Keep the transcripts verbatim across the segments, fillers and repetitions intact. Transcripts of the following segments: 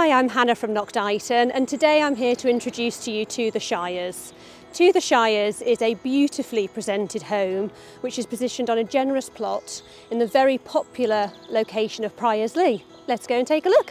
Hi, I'm Hannah from Knockdighton, and today I'm here to introduce to you To the Shires. To the Shires is a beautifully presented home which is positioned on a generous plot in the very popular location of Priorslee. Let's go and take a look.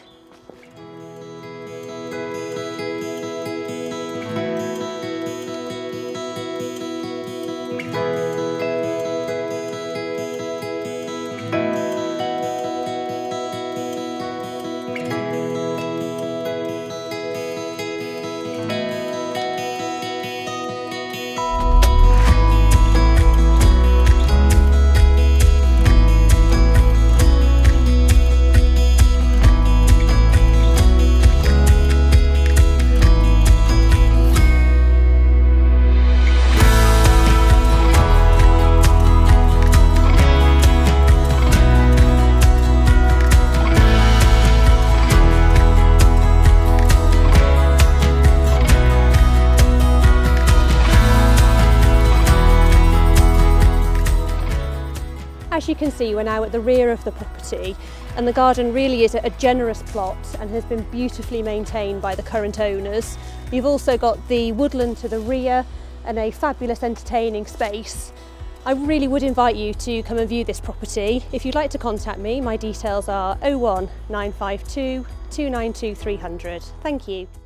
As you can see, we're now at the rear of the property, and the garden really is a generous plot and has been beautifully maintained by the current owners. You've also got the woodland to the rear and a fabulous entertaining space. I really would invite you to come and view this property. If you'd like to contact me, my details are oh one nine five two, two nine two, three hundred. Thank you.